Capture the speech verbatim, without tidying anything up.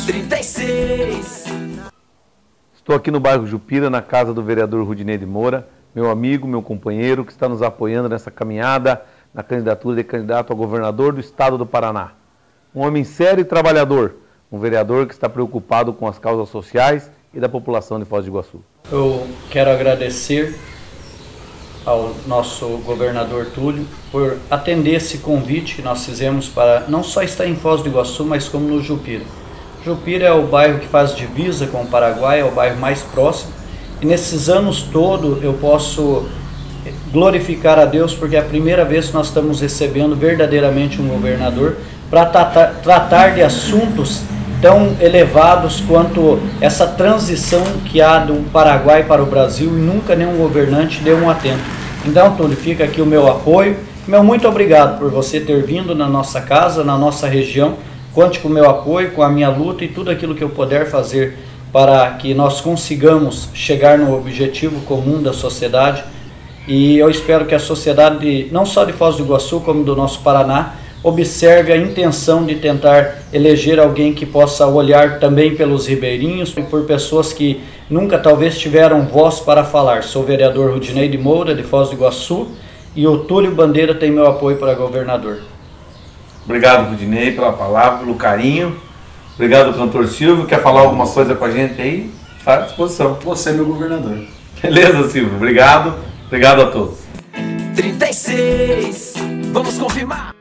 trinta e seis. Estou aqui no bairro Jupira, na casa do vereador Rudinei de Moura, meu amigo, meu companheiro, que está nos apoiando nessa caminhada na candidatura de candidato a governador do estado do Paraná. Um homem sério e trabalhador, um vereador que está preocupado com as causas sociais e da população de Foz do Iguaçu. Eu quero agradecer ao nosso governador Túlio por atender esse convite que nós fizemos para não só estar em Foz do Iguaçu, mas como no Jupira. Jupira é o bairro que faz divisa com o Paraguai, é o bairro mais próximo, e nesses anos todos eu posso glorificar a Deus porque é a primeira vez que nós estamos recebendo verdadeiramente um governador para tratar, tratar de assuntos tão elevados quanto essa transição que há do Paraguai para o Brasil, e nunca nenhum governante deu um atento. Então, Túlio, fica aqui o meu apoio. Meu muito obrigado por você ter vindo na nossa casa, na nossa região. Conte com o meu apoio, com a minha luta e tudo aquilo que eu puder fazer para que nós consigamos chegar no objetivo comum da sociedade. E eu espero que a sociedade, não só de Foz do Iguaçu, como do nosso Paraná, observe a intenção de tentar eleger alguém que possa olhar também pelos ribeirinhos e por pessoas que nunca talvez tiveram voz para falar. Sou o vereador Rudinei de Moura, de Foz do Iguaçu, e o Túlio Bandeira tem meu apoio para governador. Obrigado, Rudinei, pela palavra, pelo carinho. Obrigado, cantor Silvio. Quer falar alguma coisa com a gente aí? Está à disposição. Você é meu governador. Beleza, Silvio. Obrigado. Obrigado a todos. trinta e seis. Vamos confirmar.